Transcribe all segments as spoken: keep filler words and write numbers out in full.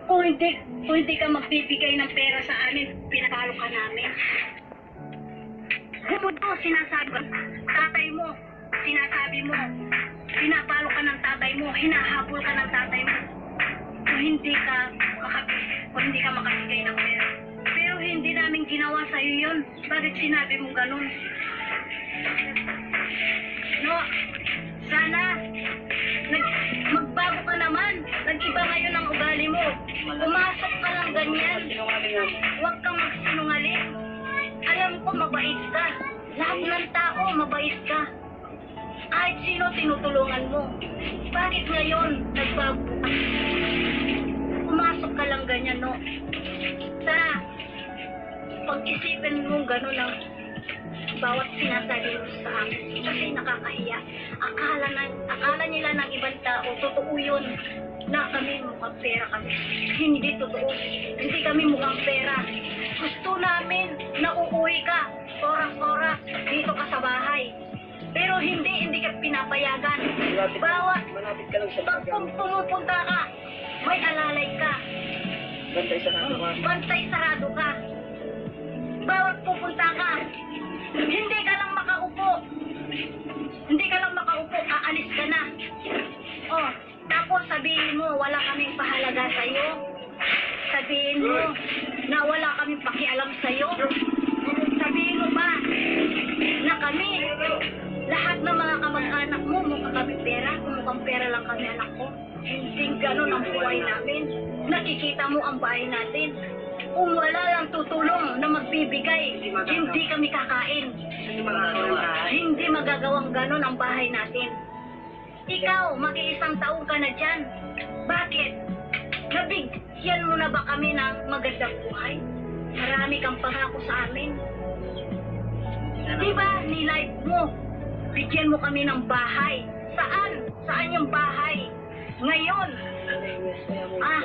Kung hindi, kung hindi ka magbibigay ng pera sa amin, pinapalo ka namin. Humudo, sinasabi ko, tatay mo, sinasabi mo, pinapalo ka ng tatay mo, hinahabol ka ng tatay mo. Kung hindi ka, kung hindi ka makabigay ng pera. Pero hindi namin ginawa sa'yo yun. Bakit sinabi mo ganun? No, sana, nag, magbago ka naman. Nag-iba ngayon ang ugali mo. Pumasok ka lang ganyan. Huwag kang magsinungaling. Alam ko, mabait ka. Lahat ng tao, mabait ka. Kahit sino tinutulungan mo. Bakit ngayon, nagbago ka? Pumasok ka lang ganyan, no? Sana, pag-isipin mo gano'n lang bawat sinasabi mo sa amin. Kasi nakakahiya. Akala, na, akala nila ng ibang tao, totoo yun na kami mukhang pera kami. Hindi totoo. Hindi kami mukhang pera. Gusto namin na uuwi ka oras-oras dito ka sa bahay. Pero hindi, hindi ka pinapayagan. Bawat, pag pumupunta ka, may alalay ka. Bantay sarado ka. Bantay sarado ka. Bawat pupunta ka, hindi ka lang makaupo. Hindi ka lang makaupo, aalis ka na. Oh, tapos sabihin mo, wala kaming pahalaga sa'yo. Sabihin mo na wala kaming pakialam sa'yo. Sabihin mo ba na kami, lahat ng mga kamag-anak mo, mukha kami pera, kung mukhang pera lang kami anak ko. Hindi ganun ang buhay namin. Nakikita mo ang bahay natin. Kung wala lang tutulong na magbibigay, hindi kami kakain. Hindi magagawang ganun ang bahay natin. Ikaw, mag-iisang taon ka na dyan. Bakit? Nabigyan mo na ba kami ng magandang buhay? Marami kang pangako sa amin. Diba, nilife mo? Bigyan mo kami ng bahay. Saan? Saan yung bahay? Ngayon. Ah,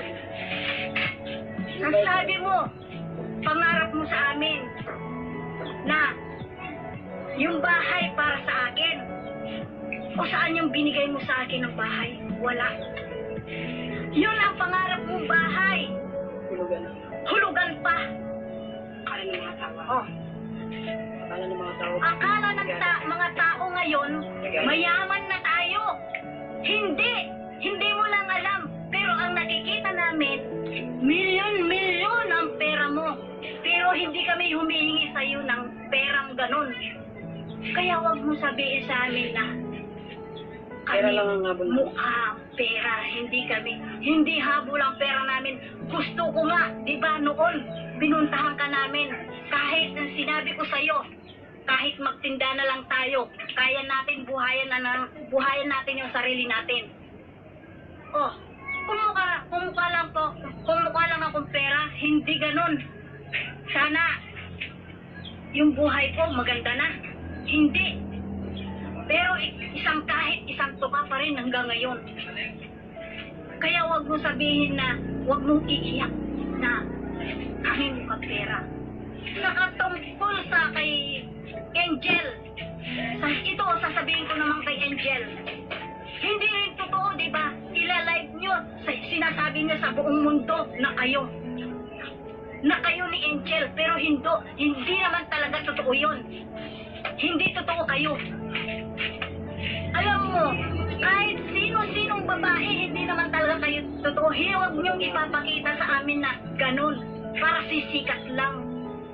nasabi mo, pangarap mo sa amin na yung bahay para sa akin. O saan yung binigay mo sa akin ng bahay? Wala. Yun ang pangarap mong bahay. Hulugan. Hulugan pa. Akala ng mga tao. Oh. Akala ng mga tao. Akala ng ta- mga tao ngayon, mayaman na tayo. Hindi. Hindi mo lang alam. Pero ang nakikita namin, milyon-milyon ang pera mo. Pero hindi kami humihingi sa iyo ng perang ganun. Kaya wag mo sabihin sa amin na Pera kami lang ang habol namin. mukha pera. Hindi kami. Hindi habol ang pera namin. Gusto ko nga, di ba noon, binuntahan ka namin. Kahit ang sinabi ko sa iyo, kahit magtinda na lang tayo, kaya natin buhayan, na, na, buhayan natin yung sarili natin. Oh, kumukha, kumukha lang po, kumukha lang akong pera, hindi ganun. Sana, yung buhay ko maganda na. Hindi. Pero isang kahit isang tuka pa rin hanggang ngayon. Kaya wag mo sabihin na, wag mong iiyak na kami mukha pera. Nakatungkol sa kay Angel. Sa, ito, sasabihin ko naman kay Angel. Hindi rin totoo, di ba? Ila-live nyo, sinasabi nyo sa buong mundo na kayo. Na kayo ni Angel, pero hindi, hindi naman talaga totoo yun. Hindi totoo kayo. Alam mo, kahit sino-sinong babae, hindi naman talaga kayo totoo. Huwag nyong ipapakita sa amin na ganun. Para sisikat lang.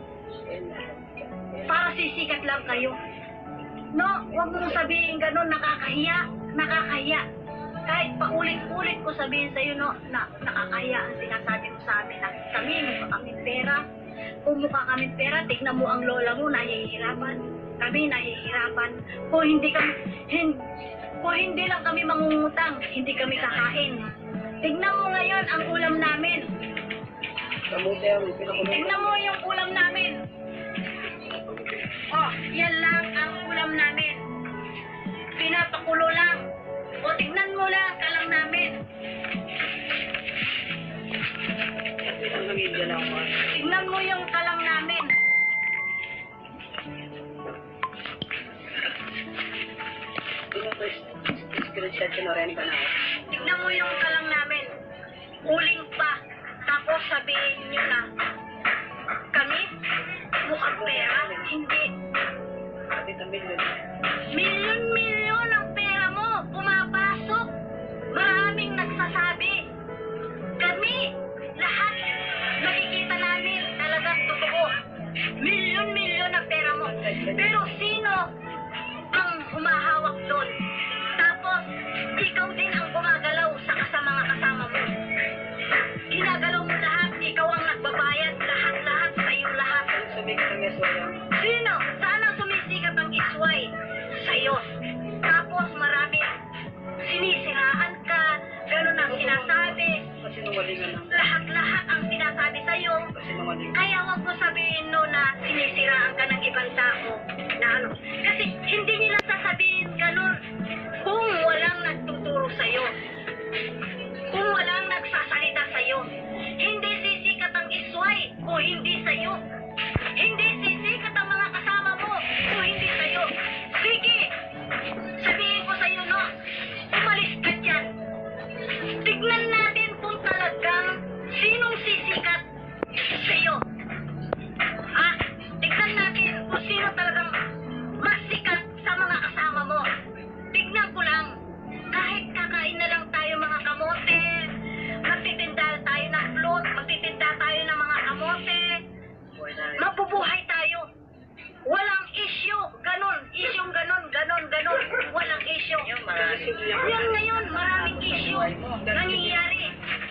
Para sisikat lang kayo. No, huwag mong sabihin ganun, nakakahiya. Nakakahiya. Kahit paulit-ulit ko sabihin sa'yo, no, na nakakahiya ang sinasabi mo sa amin na kami, mukha kami pera. Kung mukha kami pera, tignan mo ang lola mo, nahihirapan. Kami nahihirapan. Kung hindi kami, hin, kung hindi lang kami mangungutang, hindi kami kakain. Tignan mo ngayon ang ulam namin. Kamuti ang pinakulong. Tignan mo yung ulam namin. Oh, yan lang ang ulam namin. Pinapakulo lang. O tignan mo lang kalang namin. Isang pamilya lang ako. Tignan mo yung kalang namin. Tingnan ko, screenshot ko na rin ba na ako? Tignan mo yung kalang namin. Uling pa. Pero sino ang humahawak doon? Tapos, ikaw din ang gumagalaw sa kasa mga kasama mo. Ginagalaw mo lahat, ikaw ang nagbabayad, lahat-lahat sa'yo lahat. Sumikat ang eswaya. Sino? Saan ang sumisikat ang isway? Sa'yo. Tapos marami sinisiraan ka, ganun ang sinasabi. Kasi nawalingan lang. Lahat-lahat ang sinasabi sa'yo. Kasi nawalingan. Kaya wag mo sabihin no na sinisiraan ka ng ibang tao. Na ano. Kasi hindi nila sasabihin ganun kung walang nagtuturo sa'yo. Kung walang nagsasalita sa'yo. Hindi sisikat ang isway kung hindi sa'yo. Hindi sisikat ang mga kasama mo kung hindi sa'yo. Sige! Sabihin ko sa'yo, no? Umalis ka dyan. Tignan natin kung talagang sinong sisikat sa'yo. Ha? Tignan natin kung sino talagang mas sikat sa mga kasama mo. Tignan ko lang. Kahit kakain na lang tayo mga kamote, magtitinda tayo ng float, magtitinda tayo ng mga kamote, mabubuhay tayo. Walang issue. Ganon. Issue ganon, ganon, ganon. Walang issue. Yan ngayon, maraming issue nangyayari.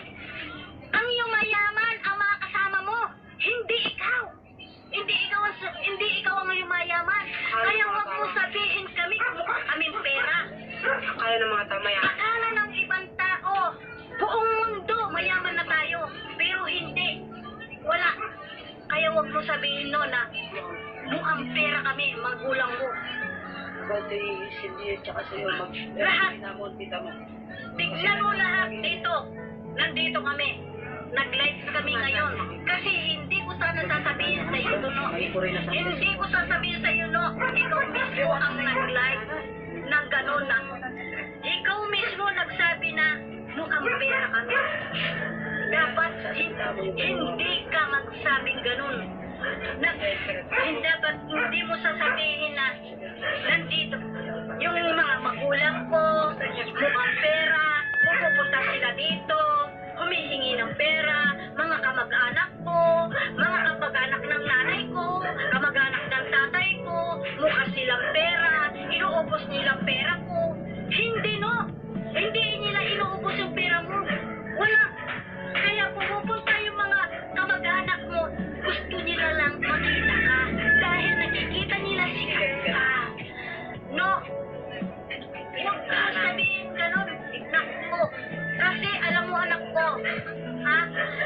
Ang yumayaman, ang mga kasama mo, hindi ikaw. Hindi ikaw ang, hindi ikaw ang yumayaman. Kaya wag mo sabihin kami, mukha kaming pera. Kaya ng mga tama yan. Akala ng ibang tao, buong mundo, mayaman na tayo. Pero hindi. Wala. Kaya wag mo sabihin no na mukhang pera kami, magulang mo. Pati Cindy at saka sa'yo mag... Lahat. Pinamon, tita mo. Tignan mo lahat dito. Nandito kami. Nag-live kami ngayon. Kasi hindi ko sana sasabihin sa iyo, no? Hindi ko sasabihin sa iyo, no? Ikaw mismo ang nag-live ng gano'n na. Ikaw mismo nagsabi na mukhang pera kami. Dapat hindi ka magsabing gano'n. Na, hindi dapat hindi mo sasabihin na nandito yung mga magulang ko, mukhang pera, pupunta sila dito, humihingi ng pera, mga kamag-anak ko, mga kamag-anak ng nanay ko, kamag-anak ng tatay ko, mukha silang pera, inuubos nilang pera ko. Hindi no, hindi nila inuubos yung pera mo. Wala. Kaya pumupunta yung mga kamag-anak mo, gusto nila lang makita ka dahil nakikita nila sikat ka. No? Huwag ka sabihin ganun, anak ko. Kasi alam mo anak ko, ha?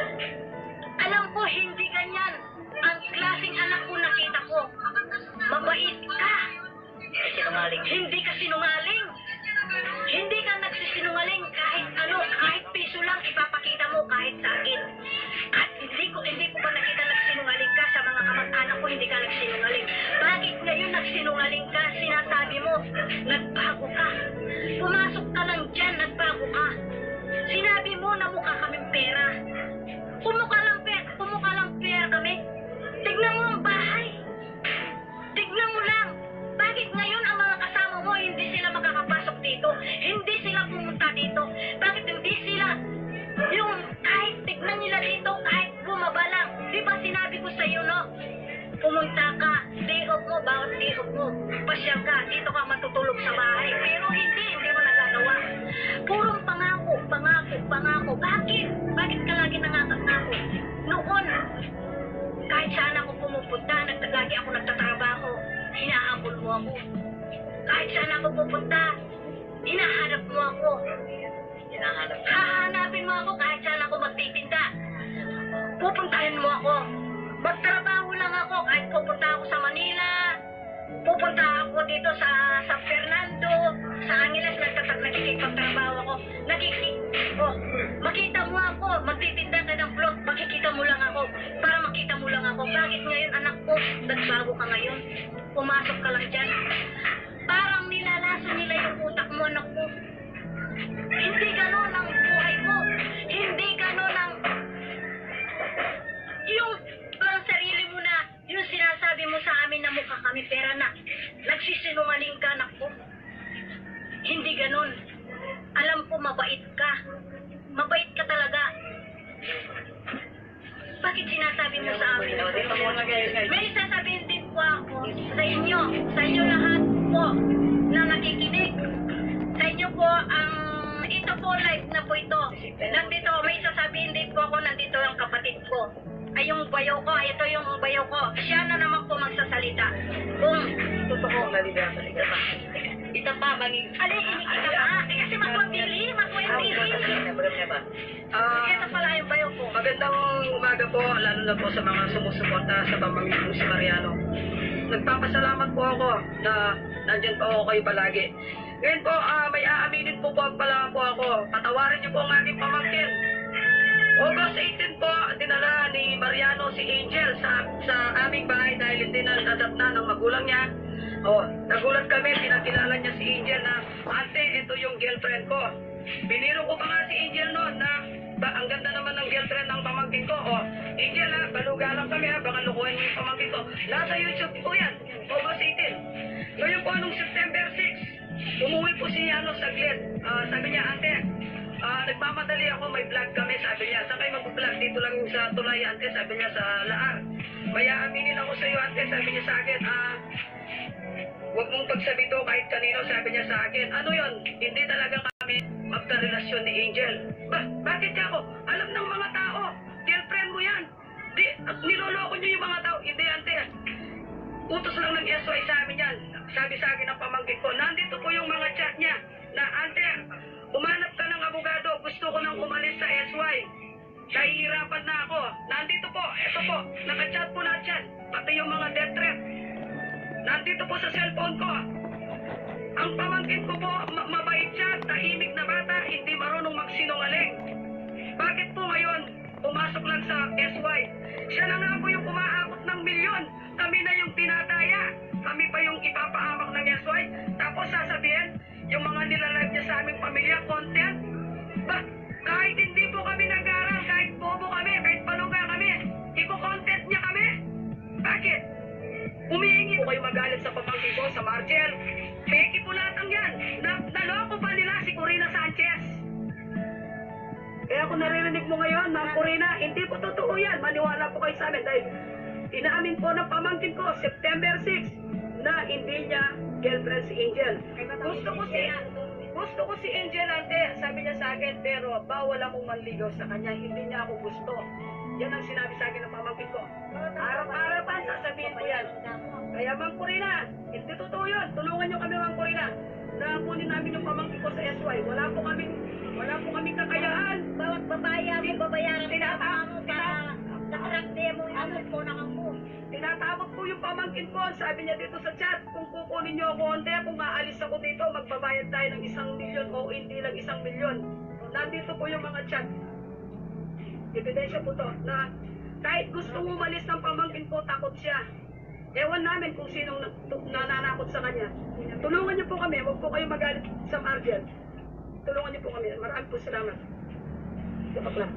Alam ko hindi ganyan. Ang klaseng anak ko nakita ko. Mabait ka. Sinungaling. Hindi ka sinungaling. Hindi ka nagsisinungaling kahit ano, kahit piso lang ipapakita mo kahit sa akin. At hindi ko, hindi ko pa nakita nagsinungaling ka sa mga kamag-anak ko, hindi ka nagsinungaling. Bakit ngayon nagsinungaling ka? Sinasabi mo, nagbago ka. Pumasok ka lang dyan, nagbago ka. Sinabi mo na mukha kaming pera. Kumukha lang pera, kumukha lang pera kami. Tignan mo ang bahay. Tignan mo lang. Bakit ngayon ang mga kasama mo hindi sila makakapasok dito? Hindi sila pumunta dito? Bakit hindi sila yung kahit tignan nila dito, kahit bumaba lang? Di ba sinabi ko sa iyo, no? Pumunta ka, day off mo, bawat day off mo. Pasyal ka, dito ka matutulog sa bahay. Pero hindi, hindi mo nagagawa. Purong pangako, pangako, pangako. Bakit? Bakit ka lagi nangangako? Noon, kahit saan ako pumupunta, nagtagagi ako nagtatrabaho, hinahabol mo ako. Kahit saan ako pupunta, hinahanap mo ako. Hinahanap mo? Hahanapin mo ako kahit saan ako magtitinda. Pupuntahin mo ako. Magtrabaho lang ako kahit pupunta ako sa Manila. Pupunta ako dito sa San Fernando, sa Angeles, nagtatag nakikipagtrabaho ako. Nakikik... Oh, makita mo ako, magtitinda ka ng plot, makikita mo lang ako, para makita mo lang ako. Bakit ngayon, anak ko, nagbago ka ngayon? Pumasok ka lang dyan. Parang nilalaso nila yung utak mo, anak ko. Hindi ganon ang buhay mo. Hindi ganon ang... Yung parang sarili mo na, yung sinasabi mo sa amin na mukha kami pera na, nagsisinungaling ka, anak ko. Hindi ganon. Alam ko mabait ka. Mabait ka talaga. Bakit sinasabi mo sa amin? May sasabihin din po ako. sa inyo, sa inyo lahat po na nakikinig. Sa inyo po ang ito po live na po ito. Nandito, may sasabihin din po ako, nandito yung kapatid ko. Ay yung bayaw ko, ito yung bayaw ko. Siya na naman po magsasalita. Kung Totoo, nalibaya talaga ba? ito pa, maging... Alin, ito pa. Eh, kasi magwapili, magwapili. Ah, Ito pala yung bayaw ko. magandang umaga po, lalo na po sa mga sumusuporta sa pamangkin ko si Mariano. Nagpapasalamat po ako na nandyan po ako kayo palagi. Ngayon po, ah, may aaminin po po pala po ako. Patawarin niyo po ang aking pamangkin. August eighteen po, dinala ni Mariano si Angel sa sa aming bahay dahil hindi na nadatna ng magulang niya. Oh, nagulat kami, pinakilala niya si Angel na, ate, ito yung girlfriend ko. Biniro ko pa nga si Angel noon na, ba, ang ganda naman ng girlfriend ng pamangkin ko. Oh, Angel ha, baluga lang kami ha, baka lukuhin mo yung pamangkin ko. Nasa YouTube po yan, August eighteen. Ngayon po, nung September six, umuwi po si ano saglit. Ah, sabi niya, ate, ah, nagmamadali ako, may vlog kami, sabi niya. Saan kayo mag-vlog? Dito lang yung sa tulay, ante, sabi niya, sa Laar. May aaminin ako sa iyo, ante, sabi niya sa akin, ah, huwag mong pagsabi to kahit kanino, sabi niya sa akin. Ano yon? Hindi talaga kami magkarelasyon ni Angel. Ba, bakit niya ako? Alam ng mga tao, girlfriend mo yan. Di, niloloko niyo yung mga tao. Hindi, ante. Utos lang ng S Y sa amin yan. Sabi sa akin ng pamangkin ko, nandito po yung mga chat niya na, ante, umanap ka ng abogado, gusto ko nang umalis sa S Y. Nahihirapan na ako. Nandito po, eto po, nakachat po lahat yan. Pati yung mga death threat. Nandito po sa cellphone ko. Ang pamangkin ko po, ma- mabait siya, tahimik na bata, hindi marunong magsinungaling. Bakit po ngayon, pumasok lang sa S Y? Siya na nga po yung umaabot ng milyon. Kami na yung tinataya. Kami pa yung ipapaamak ng S Y. Tapos sasabihin, yung mga nilalive niya sa aming pamilya, content. Ba, kahit hindi po kami nag-aral, kahit bobo kami, kahit paluga kami, iko-content niya kami. Bakit? Umihingi po kayo magalit sa pamangkin ko, sa Marcel. Peki po lahat ang yan. Na, naloko pa nila si Corina Sanchez. Kaya kung naririnig mo ngayon, Ma'am Corina, hindi po totoo yan. Maniwala po kayo sa amin dahil inaamin po ng pamangkin ko, September six, na hindi niya girlfriend si Angel. Gusto ko si gusto ko si Angel, ante. Sabi niya sa akin, pero bawal akong manligaw sa kanya. Hindi niya ako gusto. Yan ang sinabi sa akin ng pamangkin ko. Arap-arapan, sasabihin ko yan. Kaya Ma'am Corina, hindi totoo yun. Tulungan niyo kami, Ma'am Corina. Na kunin namin yung pamangkin ko sa S Y. Wala po kaming, wala po kaming kakayahan. Bawat babaya mo, babayaran ka Tinata- mo para nakaragde mo yung ano po na mo. Tinatakot po yung pamangkin ko. Sabi niya dito sa chat, kung kukunin niyo ako, hindi, kung maalis ako dito, magbabayad tayo ng isang milyon o hindi lang isang milyon. Nandito po yung mga chat. Ebidensya po to, na kahit gusto umalis ng pamangkin ko, takot siya. Ewan namin kung sinong na- tu- nananakot sa kanya. Tulungan niyo po kami, huwag po kayo magalit sa Margel. Tulungan niyo po kami. Maraming po salamat. Dapat lang.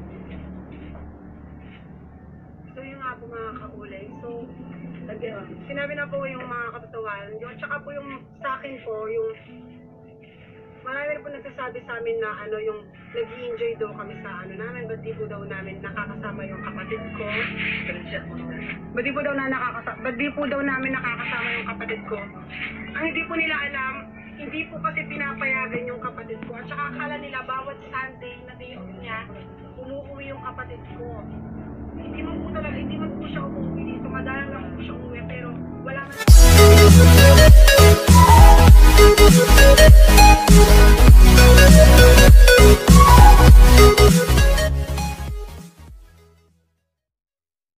So yun nga po mga kakulay. So, Lagyan. sinabi na po yung mga katotohanan. Yung, tsaka po yung sa akin po, yung marami na po nagsasabi sa amin na ano yung nag-i-enjoy daw kami sa ano namin. Ba't di po daw namin nakakasama yung kapatid ko? Ba't di po daw na nakakasama, ba't di po daw namin nakakasama yung kapatid ko? Ang hindi po nila alam, hindi po kasi pinapayagan yung kapatid ko. At saka akala nila bawat Sunday na day off niya, umuwi yung kapatid ko. Hindi man po talaga, hindi man po siya umuwi dito. Madalang lang po siya umuwi, pero wala man